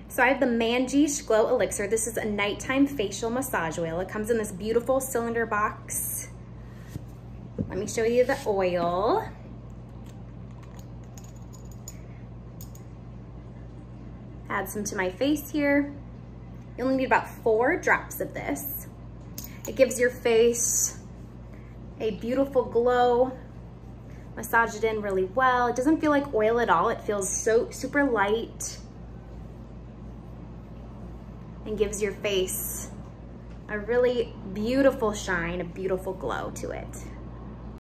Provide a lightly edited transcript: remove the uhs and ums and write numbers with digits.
So I have the Manjish Glow Elixir. This is a nighttime facial massage oil. It comes in this beautiful cylinder box. Let me show you the oil. Add some to my face here. You only need about 4 drops of this. It gives your face a beautiful glow. Massage it in really well. It doesn't feel like oil at all. It feels so super light and gives your face a really beautiful shine, a beautiful glow to it.